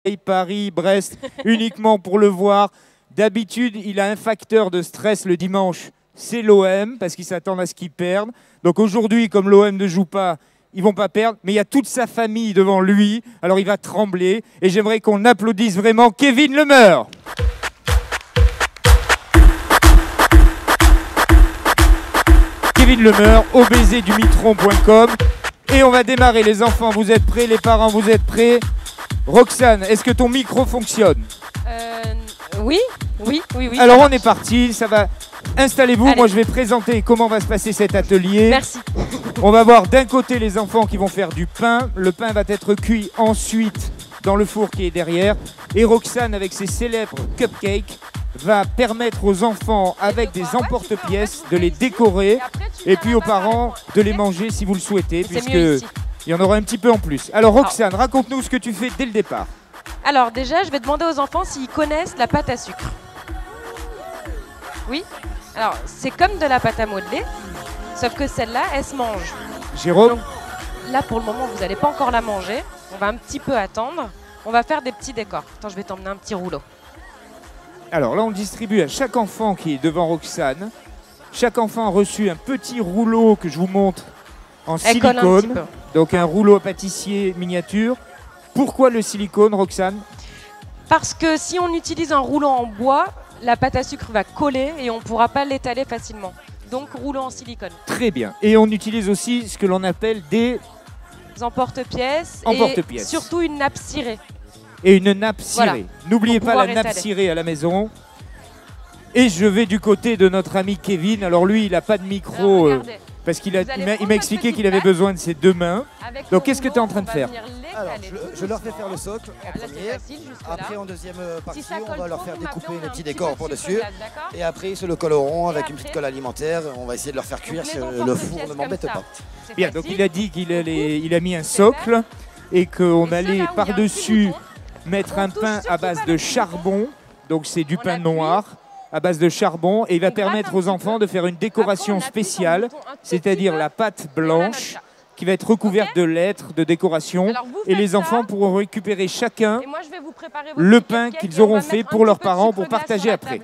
Paris, Brest, uniquement pour le voir. D'habitude, il a un facteur de stress le dimanche, c'est l'OM, parce qu'ils s'attendent à ce qu'ils perdent. Donc aujourd'hui, comme l'OM ne joue pas, ils vont pas perdre, mais il y a toute sa famille devant lui, alors il va trembler. Et j'aimerais qu'on applaudisse vraiment Kevin Lemeur. Kevin Lemeur, obaiserdumitron.com. Et on va démarrer, les enfants, vous êtes prêts, les parents, vous êtes prêts. Roxane, est-ce que ton micro fonctionne? Oui. Alors on est parti, ça va. Installez-vous, moi je vais présenter comment va se passer cet atelier. Merci. On va voir d'un côté les enfants qui vont faire du pain. Le pain va être cuit ensuite dans le four qui est derrière. Et Roxane, avec ses célèbres cupcakes, va permettre aux enfants, avec des emporte-pièces, de les décorer. Et puis aux parents de les manger si vous le souhaitez, puisqu'il y en aura un petit peu en plus. Alors Roxane, raconte-nous ce que tu fais dès le départ. Alors déjà, je vais demander aux enfants s'ils connaissent la pâte à sucre. Oui. Alors, c'est comme de la pâte à modeler, sauf que celle-là, elle se mange. Jérôme? Donc, là, pour le moment, vous n'allez pas encore la manger. On va un petit peu attendre. On va faire des petits décors. Attends, je vais t'emmener un petit rouleau. Alors là, on distribue à chaque enfant qui est devant Roxane. Chaque enfant a reçu un petit rouleau que je vous montre en silicone. Donc un rouleau à pâtissier miniature. Pourquoi le silicone, Roxane? Parce que si on utilise un rouleau en bois, la pâte à sucre va coller et on ne pourra pas l'étaler facilement. Donc rouleau en silicone. Très bien. Et on utilise aussi ce que l'on appelle des emporte-pièces. Emporte-pièces. Et surtout une nappe cirée. Et une nappe cirée. Voilà. N'oubliez pas la nappe cirée à la maison. Et je vais du côté de notre ami Kevin. Alors lui, il n'a pas de micro parce qu'il m'a expliqué qu'il avait besoin de ses deux mains. Donc qu'est-ce que tu es en train de faire? Alors, je leur fais faire le socle en premier. Après, en deuxième partie, on va leur faire découper les petits décors pour dessus. Et après, ils se le colleront avec une petite colle alimentaire. On va essayer de leur faire cuire si le four ne m'embête pas. Bien, donc il a dit qu'il a mis un socle et qu'on allait par-dessus mettre un pain à base de charbon. Donc c'est du pain noir à base de charbon. Et il va permettre aux enfants de faire une décoration spéciale, c'est-à-dire la pâte blanche, qui va être recouverte de lettres, de décoration. Et les enfants pourront récupérer chacun le pain qu'ils auront fait pour leurs parents pour partager après.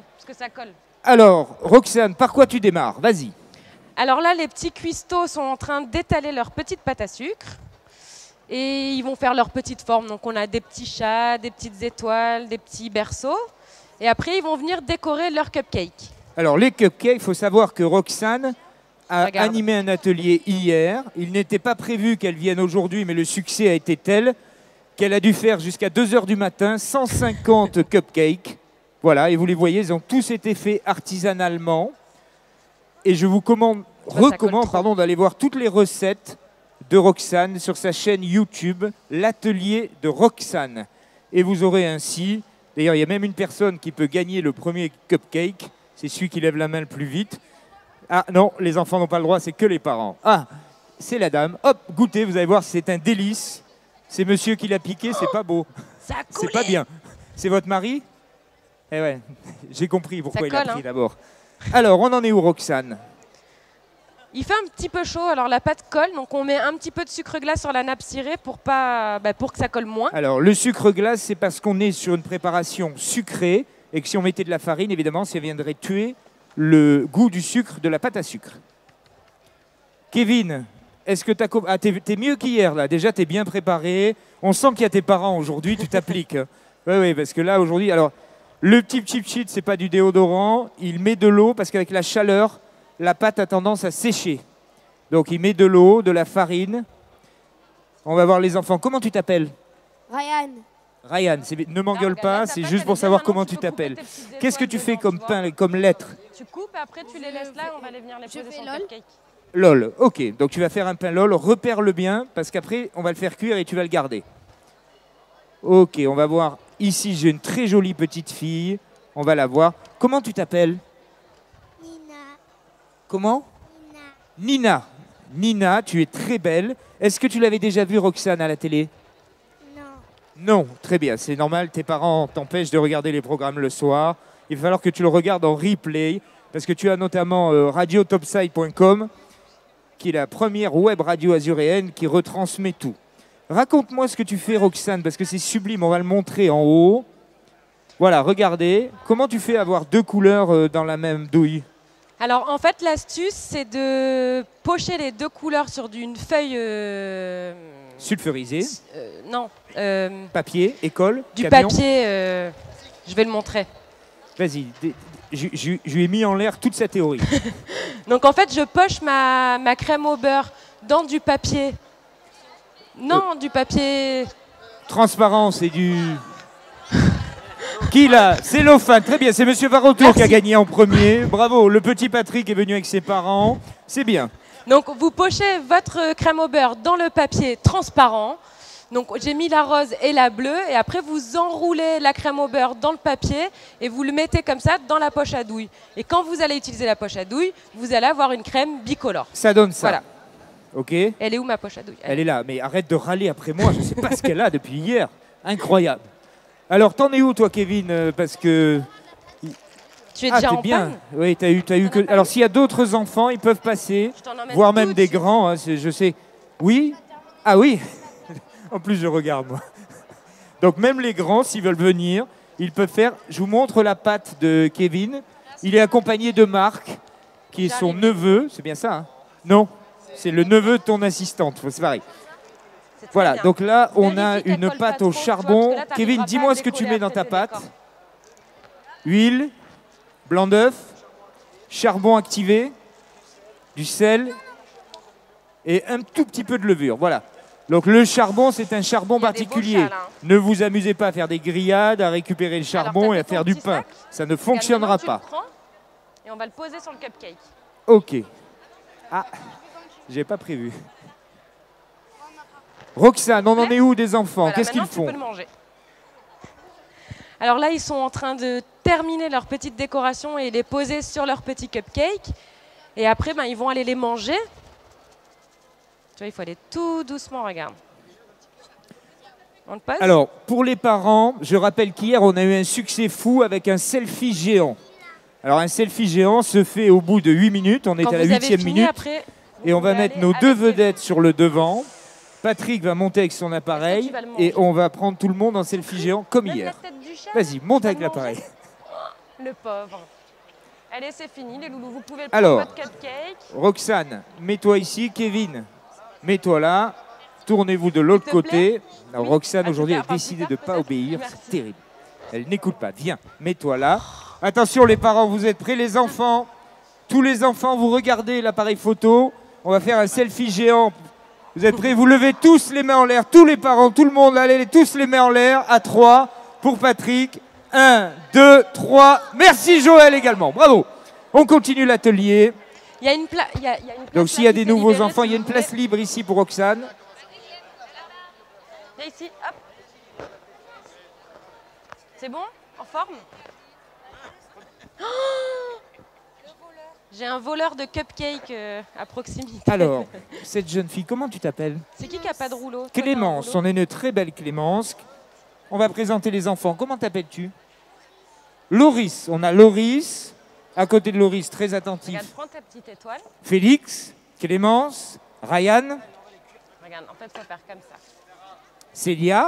Alors, Roxane, par quoi tu démarres? Vas-y. Alors là, les petits cuistots sont en train d'étaler leur petite pâte à sucre. Et ils vont faire leur petite forme. Donc on a des petits chats, des petites étoiles, des petits berceaux. Et après, ils vont venir décorer leurs cupcakes. Alors les cupcakes, il faut savoir que Roxane a animé un atelier hier. Il n'était pas prévu qu'elle vienne aujourd'hui, mais le succès a été tel qu'elle a dû faire jusqu'à 2 h du matin 150 cupcakes. Voilà, et vous les voyez, ils ont tous été faits artisanalement. Et je vous recommande d'aller voir toutes les recettes de Roxane sur sa chaîne YouTube, l'atelier de Roxane. Et vous aurez ainsi, d'ailleurs il y a même une personne qui peut gagner le premier cupcake, c'est celui qui lève la main le plus vite. Ah non, les enfants n'ont pas le droit, c'est que les parents. Ah, c'est la dame. Hop, goûtez, vous allez voir, c'est un délice. C'est monsieur qui l'a piqué, c'est pas beau. C'est pas bien. C'est votre mari? Eh ouais, j'ai compris pourquoi il a pris d'abord. Alors, on en est où, Roxane? Il fait un petit peu chaud, alors la pâte colle, donc on met un petit peu de sucre glace sur la nappe cirée pour que ça colle moins. Alors, le sucre glace, c'est parce qu'on est sur une préparation sucrée et que si on mettait de la farine, évidemment, ça viendrait tuer le goût du sucre de la pâte à sucre. Kevin, est-ce que tu as... Ah, t'es mieux qu'hier, là. Déjà, t'es bien préparé. On sent qu'il y a tes parents aujourd'hui, tu t'appliques. Oui, parce que là, aujourd'hui... Alors, le petit chip cheat, c'est pas du déodorant. Il met de l'eau parce qu'avec la chaleur, la pâte a tendance à sécher. Donc, il met de l'eau, de la farine. On va voir les enfants. Comment tu t'appelles? Ryan. Ryan, ne m'engueule pas, c'est juste pour savoir comment tu t'appelles. Qu'est-ce que tu fais comme pain, comme lettres? Tu coupes et après tu les laisses là, on va les venir les poser sur le cupcake. LOL, ok. Donc tu vas faire un pain LOL, repère-le bien, parce qu'après on va le faire cuire et tu vas le garder. Ok, on va voir. Ici, j'ai une très jolie petite fille. On va la voir. Comment tu t'appelles? Nina. Comment? Nina. Nina, tu es très belle. Est-ce que tu l'avais déjà vue, Roxane, à la télé? Non, très bien, c'est normal, tes parents t'empêchent de regarder les programmes le soir. Il va falloir que tu le regardes en replay, parce que tu as notamment radiotopside.com, qui est la première web radio azuréenne qui retransmet tout. Raconte-moi ce que tu fais, Roxane, parce que c'est sublime. On va le montrer en haut. Voilà, regardez. Comment tu fais avoir 2 couleurs dans la même douille? Alors, en fait, l'astuce, c'est de pocher les 2 couleurs sur une feuille... sulfurisée. Non. Papier, école, du camion. Papier, je vais le montrer. Vas-y, je lui ai mis en l'air toute sa théorie. Donc, en fait, je poche ma crème au beurre dans du papier. Non, du papier... Transparent, c'est du... Qui là? Cellophane, très bien, c'est Monsieur Varotour qui a gagné en premier. Bravo, le petit Patrick est venu avec ses parents, c'est bien. Donc vous pochez votre crème au beurre dans le papier transparent. Donc j'ai mis la rose et la bleue et après vous enroulez la crème au beurre dans le papier et vous le mettez comme ça dans la poche à douille. Et quand vous allez utiliser la poche à douille, vous allez avoir une crème bicolore. Ça donne ça. Voilà. Ok. Elle est où ma poche à douille? Elle est là, mais arrête de râler après moi, je ne sais pas ce qu'elle a depuis hier. Incroyable. Alors t'en es où toi Kevin? Parce que... Tu es déjà en bien. panne? Oui, t'as eu que... Alors s'il y a d'autres enfants, ils peuvent passer, voire même des grands, hein, je sais. Oui? Ah oui. En plus je regarde moi. Donc même les grands, s'ils veulent venir, ils peuvent faire... Je vous montre la patte de Kevin. Il est accompagné de Marc, qui est son neveu. C'est bien ça, hein? Non, c'est le neveu de ton assistante, c'est pareil. Voilà, bien. Donc là, on a une pâte au charbon. Là, Kevin, dis-moi ce que tu mets dans ta pâte. Huile, blanc d'œuf, charbon activé, du sel et un tout petit peu de levure. Voilà. Donc le charbon, c'est un charbon particulier. Chals, hein. Ne vous amusez pas à faire des grillades, à récupérer le charbon et à faire du pain. Ça ne fonctionnera pas. Et on va le poser sur le cupcake. Ok. Ah, j'ai pas prévu. Roxane, on en est où des enfants? Voilà, qu'est-ce qu'ils font? Tu peux le manger. Alors là, ils sont en train de terminer leur petite décoration et les poser sur leur petit cupcake. Et après, ils vont aller les manger. Tu vois, il faut aller tout doucement, regarde. On le pose? Alors, pour les parents, je rappelle qu'hier, on a eu un succès fou avec un selfie géant. Alors, un selfie géant se fait au bout de 8 minutes. On est à la 8e minute. Après, et on va mettre nos 2 vedettes sur le devant. Patrick va monter avec son appareil et on va prendre tout le monde en selfie géant comme hier. Vas-y, monte avec l'appareil. Le pauvre. Allez, c'est fini, les loulous. Vous pouvez prendre votre cupcake. Roxane, mets-toi ici. Kevin, mets-toi là. Tournez-vous de l'autre côté. Alors, Roxane, aujourd'hui, a décidé de ne pas obéir. C'est terrible. Elle n'écoute pas. Viens, mets-toi là. Attention, les parents, vous êtes prêts, les enfants? Tous les enfants, vous regardez l'appareil photo. On va faire un selfie géant. Vous êtes prêts? Vous levez tous les mains en l'air, tous les parents, tout le monde, allez, tous les mains en l'air, à 3 pour Patrick. 1, 2, 3. Merci Joël également, bravo. On continue l'atelier. Il y a une place. Donc s'il y a des nouveaux enfants, il y a une place libre ici pour Roxane. Viens ici, hop. C'est bon? En forme? Oh, j'ai un voleur de cupcake à proximité. Alors, cette jeune fille, comment tu t'appelles? C'est qui a pas de rouleau? Clémence, on est une très belle Clémence. On va présenter les enfants. Comment t'appelles-tu? Loris, on a Loris. À côté de Loris, très attentif. Regarde, prends ta petite étoile. Félix, Clémence, Ryan. Regarde, en fait, il faut faire comme ça. Célia.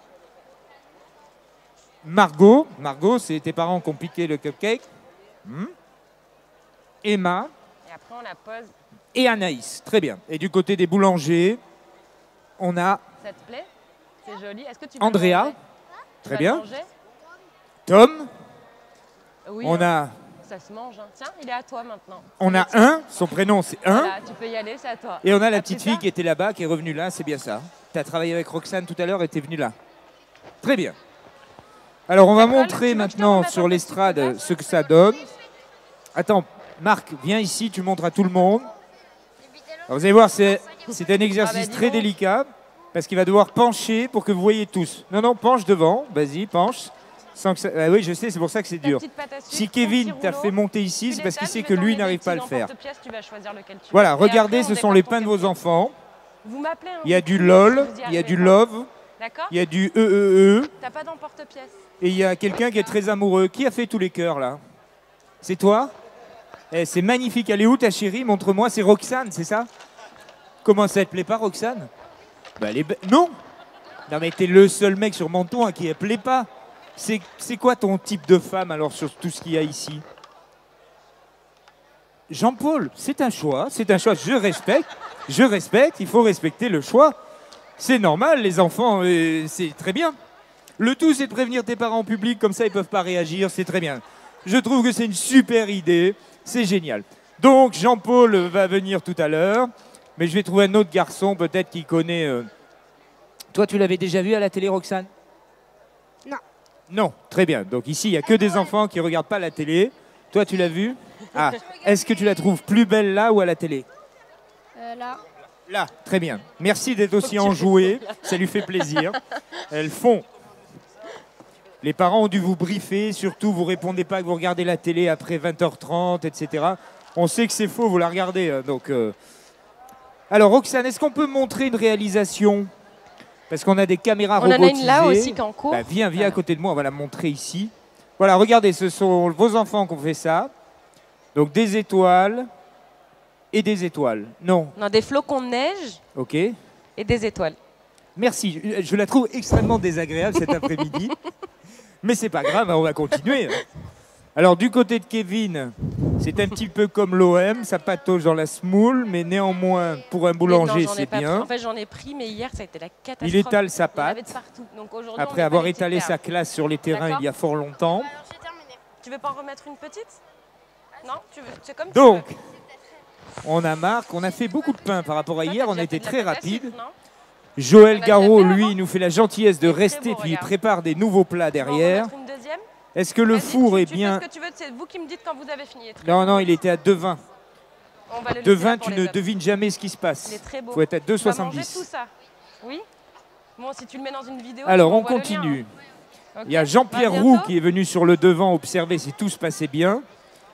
Margot. Margot, c'est tes parents qui ont piqué le cupcake. Emma. Et après, on la pose. Et Anaïs. Très bien. Et du côté des boulangers, on a... Ça te plaît? C'est joli. Est-ce que tu veux Andrea. manger? Très bien. Manger? Tom. Oui, on a... Ça se mange. Hein. Tiens, il est à toi maintenant. On a un. Son prénom, c'est un. Voilà, tu peux y aller, c'est à toi. Et on a la petite fille qui était là-bas, qui est revenue là. C'est bien ça. Tu as travaillé avec Roxane tout à l'heure et tu es venue là. Très bien. Alors, on va montrer maintenant sur l'estrade ce que ça donne. Attends, Marc, viens ici, tu montres à tout le monde. Alors, vous allez voir, c'est un exercice très délicat parce qu'il va devoir pencher pour que vous voyez tous. Non, non, penche devant. Vas-y, penche. Sans que ça... Ah oui, je sais, c'est pour ça que c'est dur. Si Kevin t'a fait monter ici, c'est parce qu'il sait que lui n'arrive pas à le faire. Voilà, regardez, ce sont les pains de vos enfants. Il y a du LOL, il y a du love, il y a du EEE. T'as pas d'emporte-pièce. Et il y a quelqu'un qui est très amoureux. Qui a fait tous les cœurs là? C'est toi? C'est magnifique. Elle est où ta chérie? Montre-moi. C'est Roxane, c'est ça? Comment ça te plaît pas, Roxane? Bah, non. Non, mais t'es le seul mec sur Menton à qui elle plaît pas. C'est quoi ton type de femme, alors, sur tout ce qu'il y a ici? Jean-Paul, c'est un choix, je respecte, il faut respecter le choix. C'est normal, les enfants, c'est très bien. Le tout, c'est de prévenir tes parents en public, comme ça, ils peuvent pas réagir, c'est très bien. Je trouve que c'est une super idée, c'est génial. Donc, Jean-Paul va venir tout à l'heure, mais je vais trouver un autre garçon, peut-être qui connaît... Toi, tu l'avais déjà vu à la télé, Roxane? Non. Non, très bien. Donc ici, il n'y a que des enfants qui ne regardent pas la télé. Toi, tu l'as vu? Ah, est-ce que tu la trouves plus belle là ou à la télé? Là. Là, très bien. Merci d'être aussi enjouée, ça lui fait plaisir. Elles font. Les parents ont dû vous briefer, surtout vous répondez pas que vous regardez la télé après 20h30, etc. On sait que c'est faux, vous la regardez. Donc, Alors, Roxane, est-ce qu'on peut montrer une réalisation? Parce qu'on a des caméras robotisées. On en a une là aussi qui est en cours. Bah, viens à côté de moi, on va la montrer ici. Voilà, regardez, ce sont vos enfants qui ont fait ça. Donc des étoiles et des étoiles. Non. Non, des flocons de neige. Ok. Et des étoiles. Merci, je la trouve extrêmement désagréable cet après-midi. Mais c'est pas grave, on va continuer. Alors du côté de Kevin, c'est un petit peu comme l'OM, ça patauge dans la semoule, mais néanmoins, pour un boulanger, c'est bien. En fait, j'en ai pris, mais hier, ça a été la catastrophe. Il étale sa pâte, donc, après avoir étalé sa classe sur les terrains il y a fort longtemps. Alors, j'ai terminé. Tu veux pas en remettre une petite? Non, c'est comme donc, tu veux. on a Marc, on a fait beaucoup de pain par rapport à hier, on a été très rapide. Joël Garot, lui, nous fait la gentillesse de rester, puis il prépare des nouveaux plats derrière. Est-ce que le four est bien... Tu fais ce que tu veux, c'est vous qui me dites quand vous avez fini. Non, il était à 2,20. 2,20, tu ne devines jamais ce qui se passe. Il est très beau. Il faut être à 2,70. On va manger tout ça. Oui. Bon, si tu le mets dans une vidéo... Alors, on continue. Okay. Il y a Jean-Pierre Roux qui est venu sur le devant observer si tout se passait bien.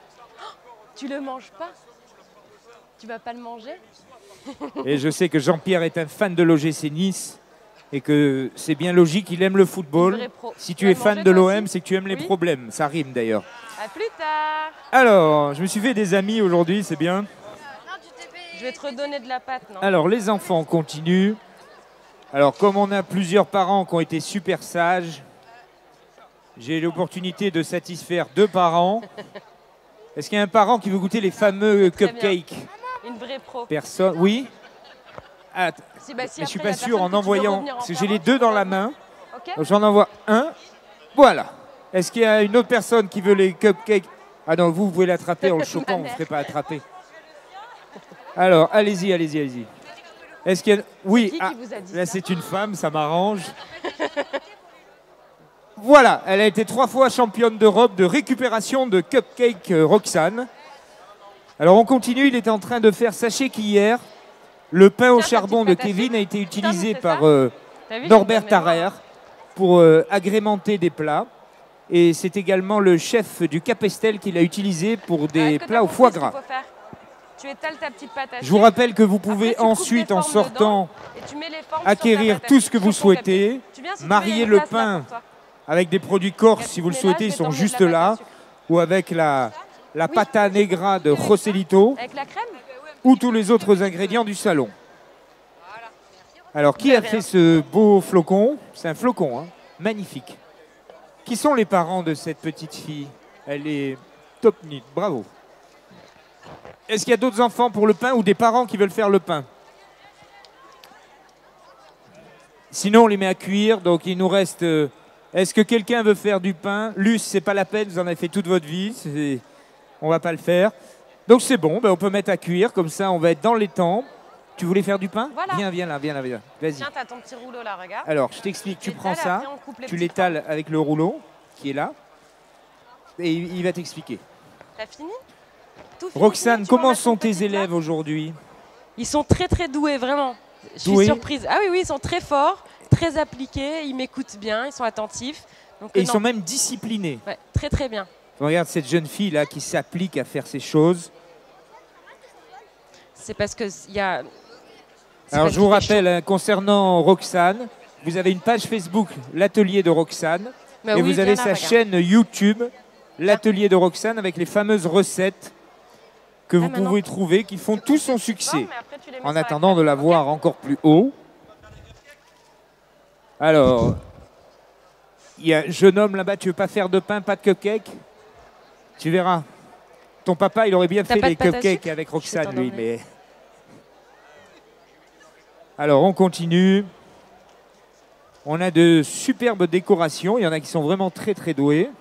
Tu le manges pas? Tu vas pas le manger? Et je sais que Jean-Pierre est un fan de l'OGC Nice. Et que c'est bien logique, il aime le football. Si tu es fan de l'OM, c'est que tu aimes les problèmes. Ça rime d'ailleurs. À plus tard. Alors, je me suis fait des amis aujourd'hui, c'est bien. Je vais te redonner de la pâte, non? Alors, les enfants continuent. Alors, comme on a plusieurs parents qui ont été super sages, j'ai l'opportunité de satisfaire 2 parents. Est-ce qu'il y a un parent qui veut goûter les fameux cupcakes? Une vraie pro. Personne? Oui. Ah, mais je suis pas sûr en envoyant, parce que j'ai les 2 dans la main. Okay. Donc j'en envoie un. Voilà. Est-ce qu'il y a une autre personne qui veut les cupcakes? Ah non, vous pouvez l'attraper en le chopant, vous ne ferez pas attraper. Alors, allez-y. Est-ce qu'il y a... Oui, là c'est une femme, ça m'arrange. Voilà, elle a été 3 fois championne d'Europe de récupération de cupcakes Roxane. Alors on continue, il était en train de faire, sachez qu'hier, le pain au charbon de Kevin a été utilisé par Norbert Tarrer pour agrémenter des plats. Et c'est également le chef du Capesterre qui l'a utilisé pour des plats au foie gras. Tu étales ta petite pâte à Je vous rappelle que vous pouvez ensuite, en sortant, acquérir tout ce que vous souhaitez, marier le pain avec des produits corses si vous le souhaitez, ils sont juste là, ou avec la pata negra de Joselito. Avec la crème? Ou tous les autres ingrédients du salon. Alors, qui a fait ce beau flocon? C'est un flocon, hein, magnifique. Qui sont les parents de cette petite fille? Elle est top nit, bravo. Est-ce qu'il y a d'autres enfants pour le pain ou des parents qui veulent faire le pain? Sinon, on les met à cuire, donc il nous reste... Est-ce que quelqu'un veut faire du pain? Luce, c'est pas la peine, vous en avez fait toute votre vie, on va pas le faire. Donc c'est bon, on peut mettre à cuire, comme ça on va être dans les temps. Tu voulais faire du pain? Voilà. Viens là. Vas-y. Tiens, t'as ton petit rouleau là, regarde. Alors, je t'explique, tu prends ça, tu l'étales avec le rouleau qui est là, et il va t'expliquer. T'as fini? Roxane, comment sont tes élèves aujourd'hui? Ils sont très très doués, vraiment. Je suis surprise. Ah oui, ils sont très forts, très appliqués, ils m'écoutent bien, ils sont attentifs. Donc, et ils sont même disciplinés. Ouais, très très bien. Regarde cette jeune fille là qui s'applique à faire ces choses. C'est parce que il y a... Alors je vous rappelle, concernant Roxane, vous avez une page Facebook, l'atelier de Roxane, et vous avez sa chaîne YouTube, l'atelier de Roxane, avec les fameuses recettes que vous pouvez trouver, qui font tout son succès. En attendant de la voir encore plus haut. Alors, il y a un jeune homme là-bas, tu veux pas faire de pain, pas de cupcake? Tu verras. Ton papa, il aurait bien fait les cupcakes avec Roxane, lui, mais... Alors, on continue. On a de superbes décorations. Il y en a qui sont vraiment très, très doués.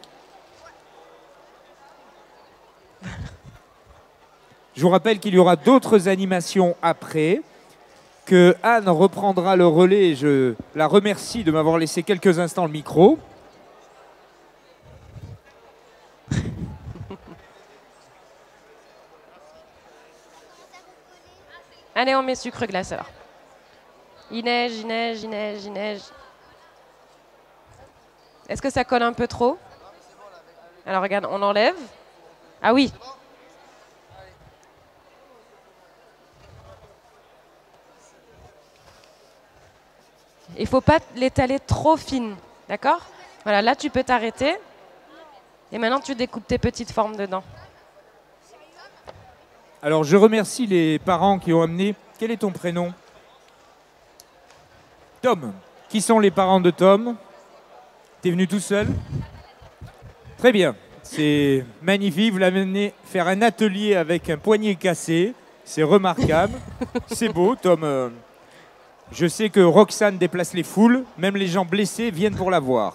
Je vous rappelle qu'il y aura d'autres animations après, que Anne reprendra le relais. Je la remercie de m'avoir laissé quelques instants le micro. Allez, on met sucre glace alors. Il neige, il neige, il neige, il neige. Est-ce que ça colle un peu trop? Alors regarde, on enlève. Ah oui. Il ne faut pas l'étaler trop fine, d'accord? Voilà, là tu peux t'arrêter. Et maintenant tu découpes tes petites formes dedans. Alors je remercie les parents qui ont amené. Quel est ton prénom? Tom. Qui sont les parents de Tom? T'es venu tout seul? Très bien. C'est magnifique. Vous l'amenez faire un atelier avec un poignet cassé. C'est remarquable. C'est beau, Tom. Je sais que Roxane déplace les foules. Même les gens blessés viennent pour la voir.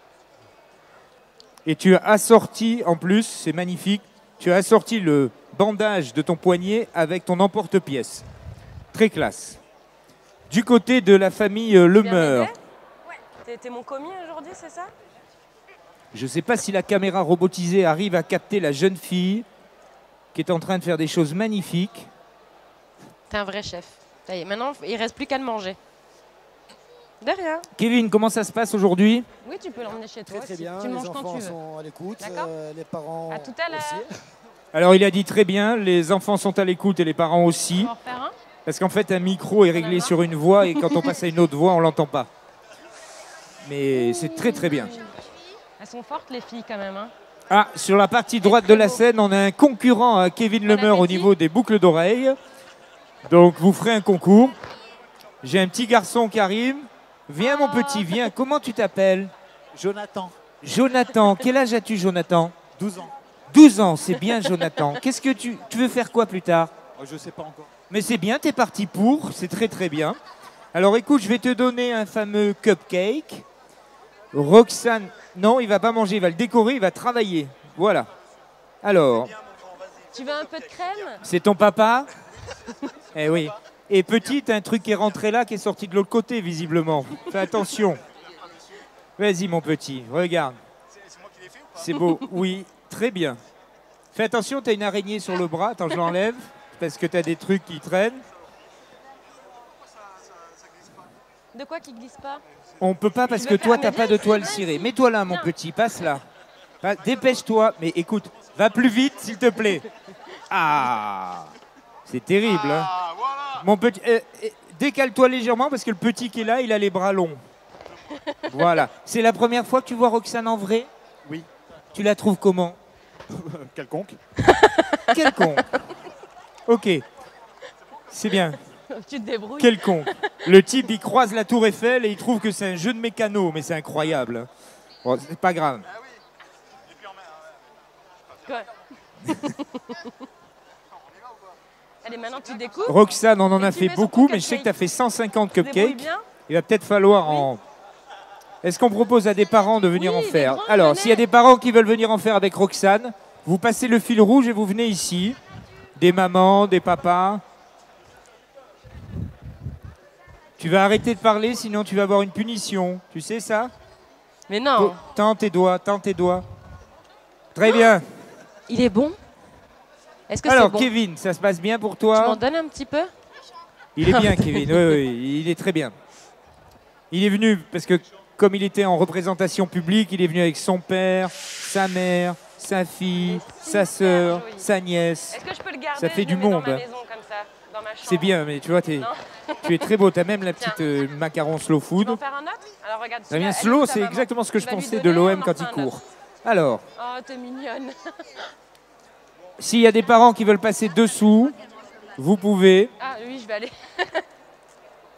Et tu as assorti, en plus, c'est magnifique, tu as assorti le bandage de ton poignet avec ton emporte-pièce. Très classe. Du côté de la famille Lemeur. Ouais. T'es mon commis aujourd'hui, c'est ça? Je ne sais pas si la caméra robotisée arrive à capter la jeune fille qui est en train de faire des choses magnifiques. T'es un vrai chef. Ça y est, maintenant, il ne reste plus qu'à le manger. De rien. Kevin, comment ça se passe aujourd'hui? Oui, tu peux l'emmener chez toi. Très bien, tu le manges les quand enfants tu veux. sont à l'écoute, les parents à tout à l'heure. aussi. Alors il a dit très bien, les enfants sont à l'écoute et les parents aussi. On va en refaire un? Parce qu'en fait, un micro est réglé sur une voix et quand on passe à une autre voix, on ne l'entend pas. Mais c'est très très bien. Elles sont fortes les filles quand même. Hein. Ah, sur la partie droite de la scène, on a un concurrent à Kevin Lemeur au niveau des boucles d'oreilles. Donc vous ferez un concours. J'ai un petit garçon qui arrive. Viens mon petit, viens. Comment tu t'appelles? Jonathan. Jonathan. Quel âge as-tu, Jonathan? 12 ans. 12 ans, c'est bien Jonathan. Qu'est-ce que tu veux faire quoi plus tard? Je ne sais pas encore. Mais c'est bien, t'es parti pour, c'est très très bien. Alors écoute, je vais te donner un fameux cupcake. Roxane, non, il va pas manger, il va le décorer, il va travailler. Voilà. Alors. Tu veux un peu de crème? C'est ton papa? Eh oui. Et petite, un truc qui est rentré là, qui est sorti de l'autre côté, visiblement. Fais attention. Vas-y, mon petit, regarde. C'est beau, oui, très bien. Fais attention, tu as une araignée sur le bras. Attends, je l'enlève, parce que tu as des trucs qui traînent. De quoi qui glisse pas? On peut pas, parce que toi, tu n'as pas de toile cirée. Mets-toi là, mon petit, passe là. Dépêche-toi, mais écoute, va plus vite, s'il te plaît. Ah, c'est terrible, hein. Voilà. Mon petit, décale-toi légèrement parce que le petit qui est là, il a les bras longs. Voilà. C'est la première fois que tu vois Roxane en vrai? Oui. Tu la trouves comment? Quelconque. Quelconque. Ok. C'est bien. Tu te débrouilles. Quelconque. Le type, il croise la tour Eiffel et il trouve que c'est un jeu de mécano, mais c'est incroyable. Bon, c'est pas grave. Ah oui. Et puis Quoi? Allez, maintenant tu découpes. Roxane, on en a fait mets sur beaucoup, ton mais je sais que tu as fait 150 Débrouille cupcakes. bien. Il va peut-être falloir en... Est-ce qu'on propose à des parents de venir Oui, en faire? les grands, Alors, venez. s'il y a des parents qui veulent venir en faire avec Roxane, vous passez le fil rouge et vous venez ici. Des mamans, des papas. Tu vas arrêter de parler, sinon tu vas avoir une punition. Tu sais ça? Mais non. Tends tes doigts, tends tes doigts. Très bien. Il est bon? Est-ce que c'est Alors, bon? Kevin, ça se passe bien pour Tu m'en toi? donnes un petit peu? Il est bien, Kevin. Oui, oui, il est très bien. Il est venu parce que, comme il était en représentation publique, il est venu avec son père, sa mère, sa fille, sa sœur, joli. sa nièce. Est-ce que je peux le garder? Ça fait Je du le mets monde. Dans ma maison, comme ça, dans ma chambre. C'est bien, mais tu vois, tu es très beau. Tu as même la petite macaron slow Tu food. veux en faire un autre? Alors regarde. Ça vient celui-là, slow, elle, ça c'est va exactement ce que Tu je vas lui pensais de donner, on l'OM en quand fera il un court. autre. Alors, Oh, t'es mignonne. s'il y a des parents qui veulent passer dessous, vous pouvez. Ah oui, je vais aller.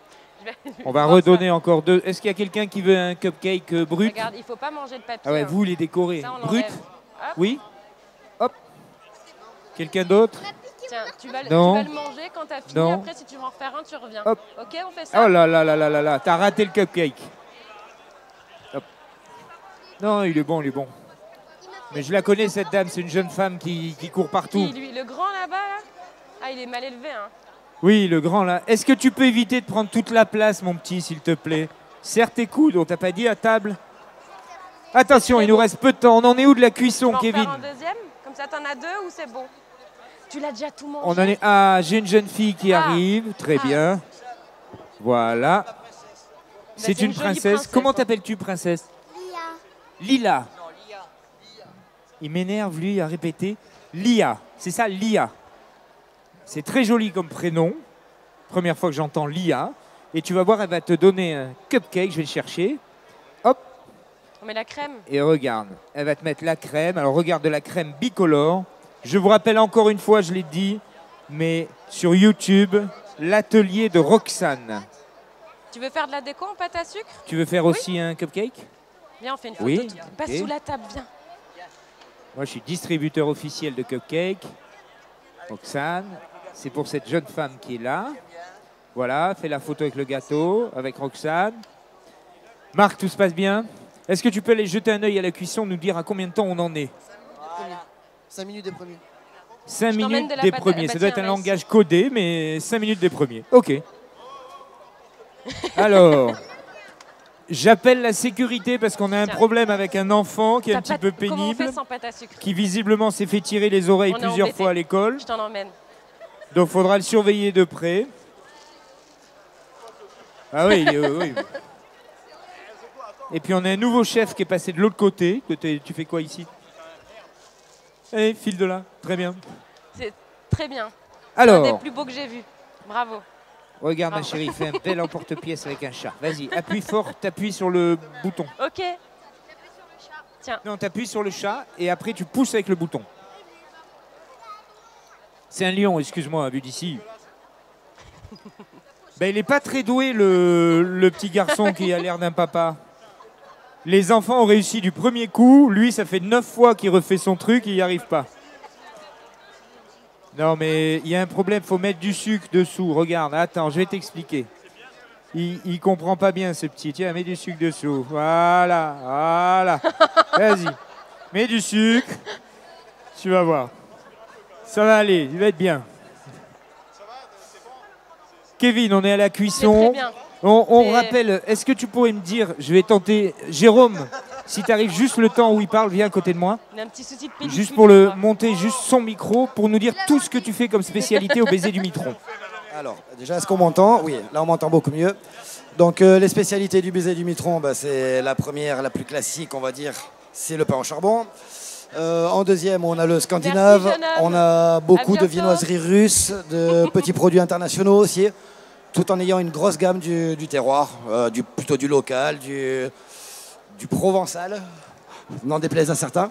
On va redonner encore 2. Est-ce qu'il y a quelqu'un qui veut un cupcake brut? Regarde, il ne faut pas manger le papier. Ah ouais, hein. vous les décorez. Ça, Brut? Oui. Hop. Quelqu'un d'autre? Tiens, tu vas le manger quand tu as fini. Non. Après, si tu veux en refaire un, tu reviens. Hop. Ok, on fait ça? Oh là là là là là là, t'as raté le cupcake. Hop. Non, il est bon, il est bon. Mais je la connais, cette dame, c'est une jeune femme qui court partout. Qui, lui, le grand là-bas, là? Ah, il est mal élevé, hein. Oui, le grand là. Est-ce que tu peux éviter de prendre toute la place, mon petit, s'il te plaît? Serre tes coudes, on t'a pas dit à table? Attention, il nous reste peu de temps. On en est où de la cuisson, tu Kevin? en faire un deuxième? Comme ça, t'en as 2 ou c'est bon? Tu l'as déjà tout mangé? On en est... Ah, j'ai une jeune fille qui arrive. Très bien. Voilà. C'est une princesse. Comment t'appelles-tu, princesse? Lila. Il m'énerve, lui, à répéter. Lia. C'est ça, Lia. C'est très joli comme prénom. Première fois que j'entends Lia. Et tu vas voir, elle va te donner un cupcake. Je vais le chercher. Hop. On met la crème. Et regarde, elle va te mettre la crème. Alors regarde, de la crème bicolore. Je vous rappelle encore une fois, je l'ai dit, mais sur YouTube, l'atelier de Roxane. Tu veux faire de la déco en pâte à sucre? Tu veux faire aussi un cupcake? Viens, on fait une photo. Oui. Passe sous la table, viens. Moi, je suis distributeur officiel de cupcakes. Roxane, c'est pour cette jeune femme qui est là. Voilà, fais la photo avec le gâteau, avec Roxane. Marc, tout se passe bien? Est-ce que tu peux aller jeter un œil à la cuisson, nous dire à combien de temps on en est? 5 minutes des premiers. 5 minutes des premiers. Ça doit être un langage codé, mais 5 minutes des premiers. OK. Alors, j'appelle la sécurité parce qu'on a un problème avec un enfant qui est un petit peu pénible. Comment on fait sans pâte à sucre? Qui visiblement s'est fait tirer les oreilles plusieurs fois à l'école. Je t'en emmène. Donc, il faudra le surveiller de près. Ah oui, oui. Et puis, on a un nouveau chef qui est passé de l'autre côté. Tu fais quoi ici? Eh, file de là. Très bien. C'est très bien. Alors. C'est un des plus beaux que j'ai vus. Bravo. Regarde, ma chérie, fais un bel emporte-pièce avec un chat. Vas-y, appuie fort, t'appuies sur le bouton. Ok. Tiens. Non, t'appuies sur le chat et après tu pousses avec le bouton. C'est un lion, excuse-moi, vu d'ici. Ben, il n'est pas très doué, le petit garçon qui a l'air d'un papa. Les enfants ont réussi du premier coup. Lui, ça fait 9 fois qu'il refait son truc, il n'y arrive pas. Non, mais il y a un problème, il faut mettre du sucre dessous. Regarde, attends, je vais t'expliquer. Il comprend pas bien, ce petit. Tiens, mets du sucre dessous. Voilà, voilà. Vas-y, mets du sucre. Tu vas voir. Ça va aller, il va être bien. Kevin, on est à la cuisson. Très bien. On rappelle, est-ce que tu pourrais me dire, je vais tenter, Jérôme, si tu arrives juste le temps où il parle, viens à côté de moi. On a un petit souci de pellicule. Juste pour le monter, juste son micro, pour nous dire tout ce que tu fais comme spécialité au baiser du mitron. Alors, déjà, est-ce qu'on m'entend? Oui, là on m'entend beaucoup mieux. Donc les spécialités du baiser du mitron, bah, c'est la première, la plus classique, on va dire, c'est le pain au charbon. En deuxième, on a le scandinave. Merci, on a beaucoup de viennoiseries russes, de petits produits internationaux aussi, tout en ayant une grosse gamme du terroir, plutôt du local, du provençal, n'en déplaise à certains.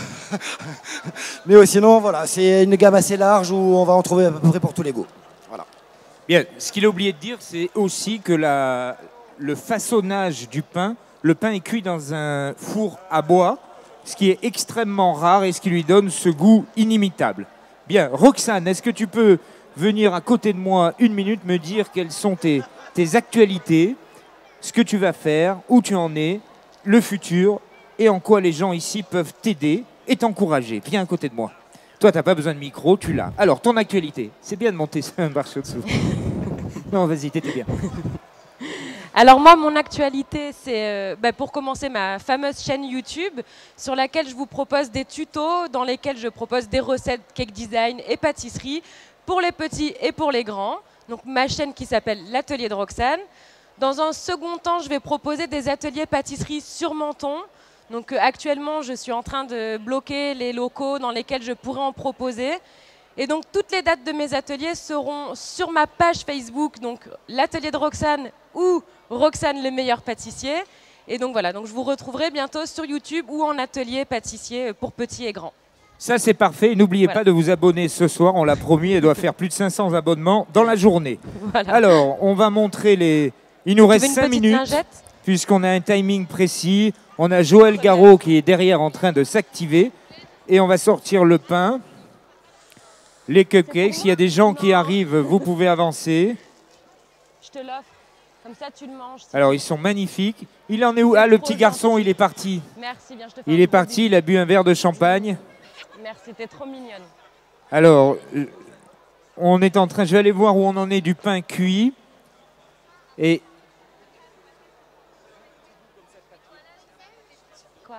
Mais sinon, voilà, c'est une gamme assez large où on va en trouver à peu près pour tous les goûts. Voilà. Bien, ce qu'il a oublié de dire, c'est aussi que le façonnage du pain, le pain est cuit dans un four à bois, ce qui est extrêmement rare et ce qui lui donne ce goût inimitable. Bien, Roxane, est-ce que tu peux venir à côté de moi 1 minute me dire quelles sont tes actualités, ce que tu vas faire, où tu en es, le futur et en quoi les gens ici peuvent t'aider et t'encourager. Viens à côté de moi. Toi, tu n'as pas besoin de micro, tu l'as. Alors, ton actualité, c'est bien de monter un marche dessous. Non, vas-y, t'étais bien. Alors moi, mon actualité, c'est pour commencer ma fameuse chaîne YouTube sur laquelle je vous propose des tutos dans lesquels je propose des recettes cake design et pâtisserie pour les petits et pour les grands. Donc ma chaîne qui s'appelle l'Atelier de Roxane. Dans un second temps, je vais proposer des ateliers pâtisserie sur Menton. Donc actuellement, je suis en train de bloquer les locaux dans lesquels je pourrais en proposer. Et donc toutes les dates de mes ateliers seront sur ma page Facebook, donc l'Atelier de Roxane ou Roxane le meilleur pâtissier. Et donc voilà, donc je vous retrouverai bientôt sur YouTube ou en atelier pâtissier pour petits et grands. Ça, c'est parfait. N'oubliez pas de vous abonner ce soir. On l'a promis, elle doit faire plus de 500 abonnements dans la journée. Voilà. Alors, on va montrer Il nous reste 5 minutes, puisqu'on a un timing précis. On a Joël Garraud qui est derrière en train de s'activer. Et on va sortir le pain, les cupcakes. S'il y a des gens qui arrivent, vous pouvez avancer. Je te l'offre. Comme ça, tu le manges. Alors, ils sont magnifiques. Il en est où? Ah, le petit garçon, il est parti. Merci, bien, je te fais il est parti, il a bu un verre de champagne. Merci, t'es trop mignonne. Alors, on est en train, je vais aller voir où on en est du pain cuit. Et... Quoi?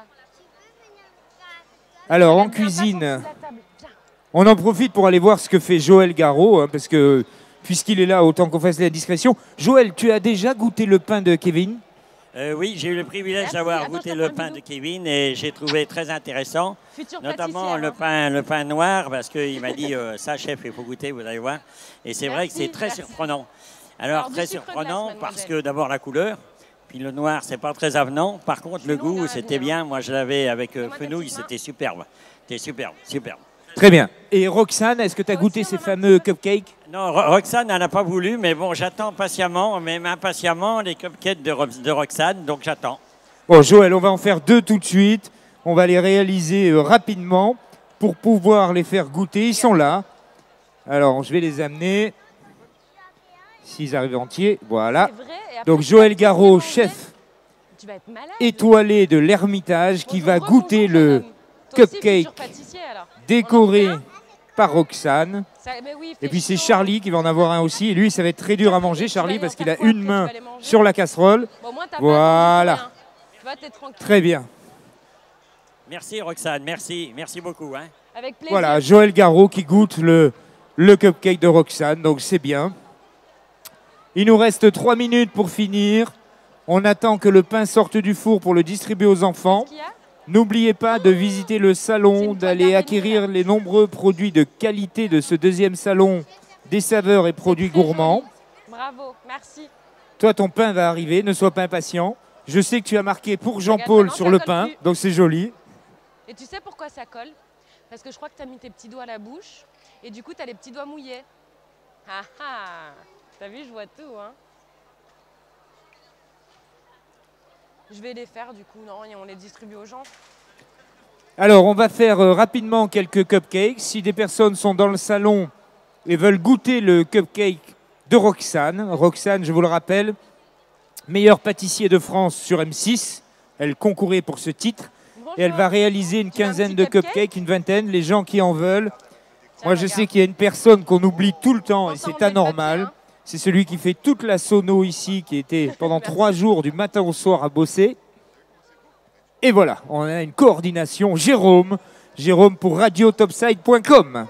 Alors, en cuisine, on en profite pour aller voir ce que fait Joël Garraud, hein, parce que... Puisqu'il est là, autant qu'on fasse la discrétion. Joël, tu as déjà goûté le pain de Kevin? Oui, j'ai eu le privilège d'avoir goûté le pain de Kevin et j'ai trouvé très intéressant, notamment le pain noir, parce qu'il m'a dit ça, chef, il faut goûter, vous allez voir. Et c'est vrai que c'est très surprenant. Alors très surprenant parce que d'abord la couleur, puis le noir, c'est pas très avenant. Par contre, le goût, c'était bien. Moi, je l'avais avec fenouil, c'était superbe. C'était superbe, superbe. Très bien. Et Roxane, est-ce que tu as goûté ces fameux cupcakes? Non, Roxane, elle n'a pas voulu, mais bon, j'attends patiemment, même impatiemment, les cupcakes de Roxane, donc j'attends. Bon, Joël, on va en faire 2 tout de suite. On va les réaliser rapidement pour pouvoir les faire goûter. Ils sont là. Alors, je vais les amener. S'ils arrivent entiers, voilà. Donc, Joël Garraud, chef étoilé de l'Ermitage, qui va goûter le cupcake décoré par Roxane. Et puis c'est Charlie qui va en avoir un aussi. Et lui, ça va être très dur à manger, Charlie, parce qu'il a une main sur la casserole. Voilà. Très bien. Merci Roxane, merci. Merci beaucoup. Hein. Avec plaisir. Voilà, Joël Garraud qui goûte le cupcake de Roxane, donc c'est bien. Il nous reste 3 minutes pour finir. On attend que le pain sorte du four pour le distribuer aux enfants. N'oubliez pas de visiter le salon, d'aller acquérir les nombreux produits de qualité de ce 2e salon des saveurs et produits gourmands. Bravo, merci. Toi, ton pain va arriver, ne sois pas impatient. Je sais que tu as marqué pour Jean-Paul sur le pain, donc c'est joli. Et tu sais pourquoi ça colle? Parce que je crois que tu as mis tes petits doigts à la bouche et du coup, tu as les petits doigts mouillés. Ah ah! T'as vu, je vois tout, hein? Je vais les faire du coup, non, et on les distribue aux gens. Alors, on va faire rapidement quelques cupcakes. Si des personnes sont dans le salon et veulent goûter le cupcake de Roxane. Roxane, je vous le rappelle, meilleure pâtissier de France sur M6. Elle concourait pour ce titre. Bonjour. Et elle va réaliser une quinzaine de cupcakes, une vingtaine. Les gens qui en veulent. Tiens, moi, je sais qu'il y a une personne qu'on oublie tout le temps et c'est anormal. C'est celui qui fait toute la sono ici, qui était pendant 3 jours du matin au soir à bosser. Et voilà, on a une coordination. Jérôme pour radiotopside.com.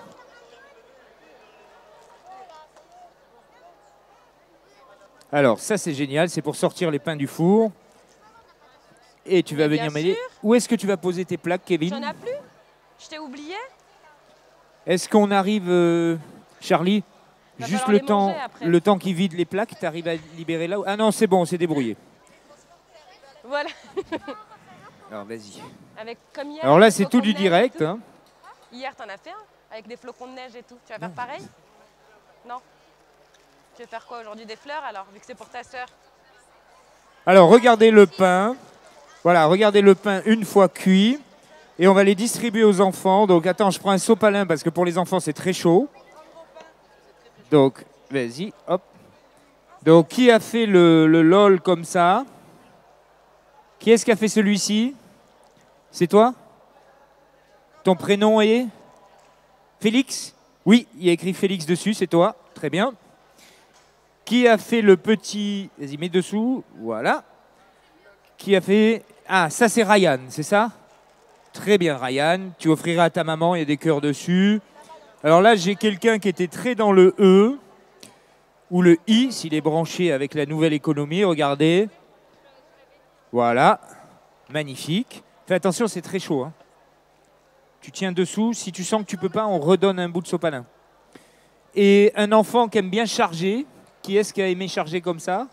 Alors, ça c'est génial, c'est pour sortir les pains du four. Et tu vas venir m'aider. Où est-ce que tu vas poser tes plaques, Kevin? J'en ai plus. Je t'ai oublié. Est-ce qu'on arrive, Charlie? Juste le temps qu'il vide les plaques, tu arrives à libérer là? Ah non, c'est bon, on s'est débrouillé. Voilà. Alors, vas-y. Comme hier, alors là, c'est tout du direct. Hein. Hier, t'en as fait un avec des flocons de neige et tout. Tu vas faire pareil? Non. Tu veux faire quoi aujourd'hui? Des fleurs alors, vu que c'est pour ta sœur? Alors, regardez le pain. Voilà, regardez le pain une fois cuit. Et on va les distribuer aux enfants. Donc, attends, je prends un sopalin parce que pour les enfants, c'est très chaud. Donc, vas-y, hop. Donc, qui a fait le LOL comme ça? Qui est-ce qui a fait celui-ci? C'est toi? Ton prénom est Félix? Oui, il y a écrit Félix dessus, c'est toi. Très bien. Qui a fait le petit... Vas-y, mets dessous. Voilà. Qui a fait... Ah, ça c'est Ryan, c'est ça? Très bien, Ryan. Tu offriras à ta maman, il y a des cœurs dessus. Alors là, j'ai quelqu'un qui était très dans le E ou le I, s'il est branché avec la nouvelle économie. Regardez. Voilà. Magnifique. Fais attention, c'est très chaud. Hein. Tu tiens dessous. Si tu sens que tu ne peux pas, on redonne un bout de sopalin. Et un enfant qui aime bien charger. Qui est-ce qui a aimé charger comme ça?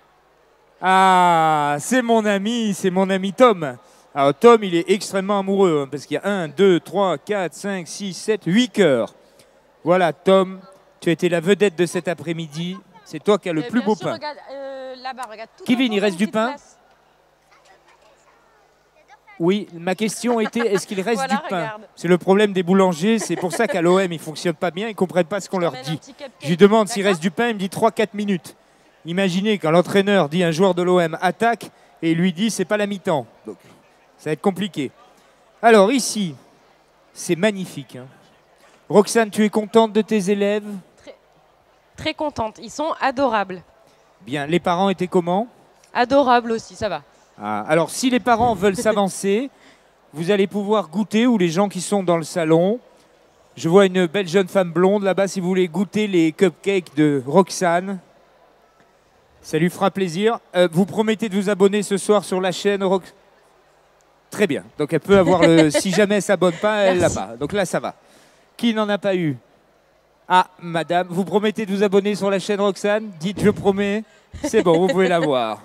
Ah, c'est mon ami Tom. Alors Tom, il est extrêmement amoureux, hein, parce qu'il y a 1, 2, 3, 4, 5, 6, 7, 8 cœurs. Voilà, Tom, tu as été la vedette de cet après-midi. C'est toi qui as le plus beau pain. Là-bas, regarde. Kevin, il reste du pain? Oui, ma question était, est-ce qu'il reste du pain? C'est le problème des boulangers, c'est pour ça qu'à l'OM, ils ne fonctionnent pas bien, ils ne comprennent pas ce qu'on leur dit. Je lui demande s'il reste du pain, il me dit 3-4 minutes. Imaginez quand l'entraîneur dit à un joueur de l'OM attaque et il lui dit c'est pas la mi-temps. Donc ça va être compliqué. Alors ici, c'est magnifique. Hein. Roxane, tu es contente de tes élèves? Très contente, ils sont adorables. Bien, les parents étaient comment? Adorables aussi, ça va. Ah, alors, si les parents veulent s'avancer, vous allez pouvoir goûter, ou les gens qui sont dans le salon. Je vois une belle jeune femme blonde là-bas, si vous voulez goûter les cupcakes de Roxane. Ça lui fera plaisir. Vous promettez de vous abonner ce soir sur la chaîne Roxane? Très bien. Donc, elle peut avoir le... Si jamais elle ne s'abonne pas, elle l'a pas. Donc là, ça va. Qui n'en a pas eu? Ah, madame, vous promettez de vous abonner sur la chaîne Roxane? Dites, je promets. C'est bon, vous pouvez la voir.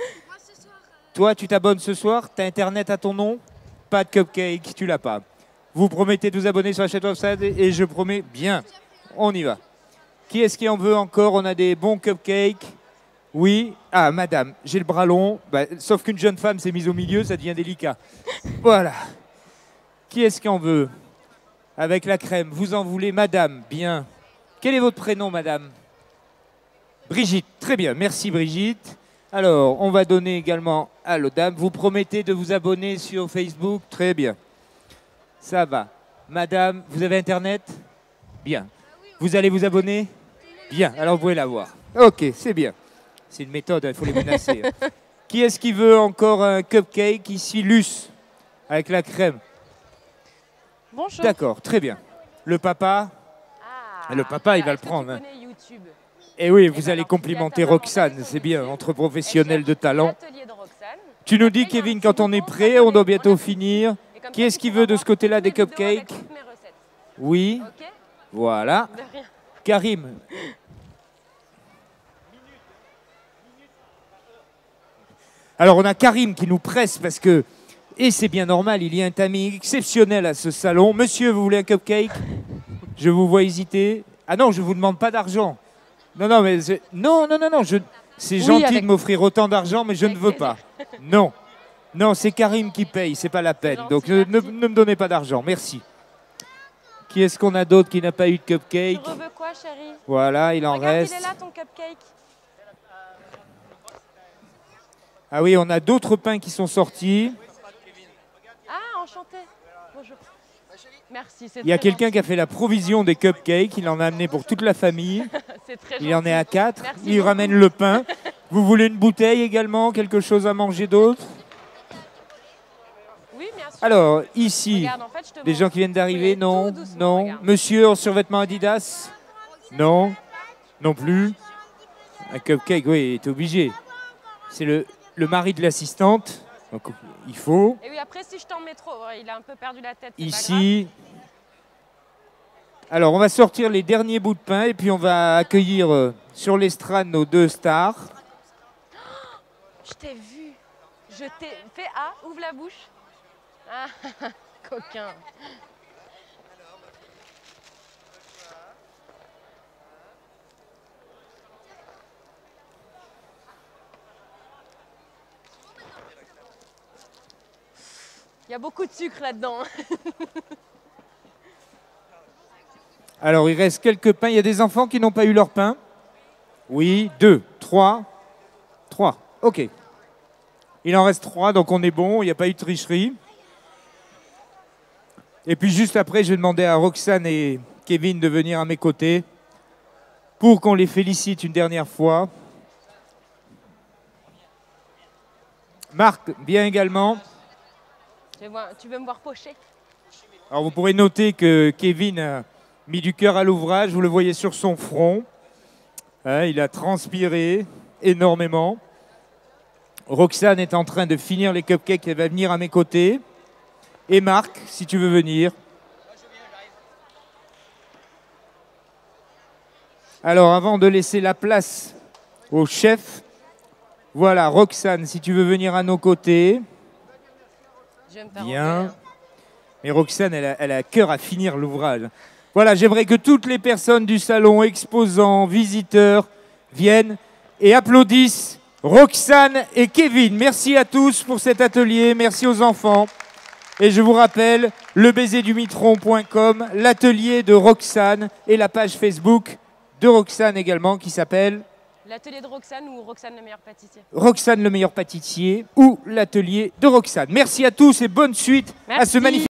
Toi, tu t'abonnes ce soir? T'as Internet à ton nom? Pas de cupcake, tu l'as pas. Vous promettez de vous abonner sur la chaîne Roxane et je promets, bien, on y va. Qui est-ce qui en veut encore? On a des bons cupcakes. Oui. Ah, madame, j'ai le bras long. Bah, sauf qu'une jeune femme s'est mise au milieu, ça devient délicat. Voilà. Qui est-ce qui en veut? Avec la crème. Vous en voulez, madame? Bien. Quel est votre prénom, madame? Brigitte. Très bien. Merci, Brigitte. Alors, on va donner également à l'autre dame. Vous promettez de vous abonner sur Facebook? Très bien. Ça va. Madame, vous avez Internet? Bien. Vous allez vous abonner? Bien. Alors, vous pouvez la voir. OK, c'est bien. C'est une méthode, il faut les menacer. Qui est-ce qui veut encore un cupcake? Ici, Luce, avec la crème. Bonjour. D'accord, très bien. Le papa? Le papa, il va le prendre. Tu connais YouTube? Et oui, vous allez complimenter Roxane, c'est bien, entre professionnels de talent. Tu nous dis, Kevin, quand on est prêt, on doit bientôt finir. Qui est-ce qui veut de ce côté-là des cupcakes? Oui. Voilà. Karim. Alors, on a Karim qui nous presse parce que, et c'est bien normal, il y a un timing exceptionnel à ce salon. Monsieur, vous voulez un cupcake? Je vous vois hésiter. Ah non, je ne vous demande pas d'argent. Non, non, mais non. C'est gentil de m'offrir autant d'argent, mais je ne veux pas. Non. Non, c'est Karim qui paye, c'est pas la peine. Gentil, donc ne me donnez pas d'argent, merci. Qui est-ce qu'on a d'autre qui n'a pas eu de cupcake? Tu veux quoi, chérie? Voilà, il en reste. Il est là, ton cupcake. Ah oui, on a d'autres pains qui sont sortis. Ah, enchanté. Bonjour. Merci, c'est Il y a quelqu'un qui a fait la provision des cupcakes, il en a amené pour toute la famille. Il en est à 4, il ramène le pain. Vous voulez une bouteille également, quelque chose à manger d'autre? Oui, bien sûr. Alors, ici, regarde, en fait, les gens qui viennent d'arriver, non, non. Regarde. Monsieur en survêtement Adidas? Non, non plus. Un cupcake, oui, il est obligé. C'est le mari de l'assistante, donc il faut. Et oui, après, si je t'en mets trop, il a un peu perdu la tête. Ici. Alors, on va sortir les derniers bouts de pain et puis on va accueillir sur l'estrade nos 2 stars. Oh, je t'ai vu. Je t'ai fait A, ouvre la bouche. Ah, coquin. Il y a beaucoup de sucre là-dedans. Alors, il reste quelques pains. Il y a des enfants qui n'ont pas eu leur pain? Oui, 2, 3. 3, OK. Il en reste 3, donc on est bon. Il n'y a pas eu de tricherie. Et puis, juste après, je vais demander à Roxane et Kevin de venir à mes côtés pour qu'on les félicite une dernière fois. Marc, viens également. Tu veux me voir pocher? Alors, vous pourrez noter que Kevin a mis du cœur à l'ouvrage. Vous le voyez sur son front. Hein, il a transpiré énormément. Roxane est en train de finir les cupcakes. Elle va venir à mes côtés. Et Marc, si tu veux venir. Alors, avant de laisser la place au chef, voilà, Roxane, si tu veux venir à nos côtés. Bien. Mais Roxane, elle a cœur à finir l'ouvrage. Voilà, j'aimerais que toutes les personnes du salon, exposants, visiteurs, viennent et applaudissent Roxane et Kevin. Merci à tous pour cet atelier, merci aux enfants. Et je vous rappelle, lebaiserdumitron.com, l'atelier de Roxane et la page Facebook de Roxane également qui s'appelle... L'atelier de Roxane ou Roxane le meilleur pâtissier. Roxane le meilleur pâtissier ou l'atelier de Roxane. Merci à tous et bonne suite à ce magnifique...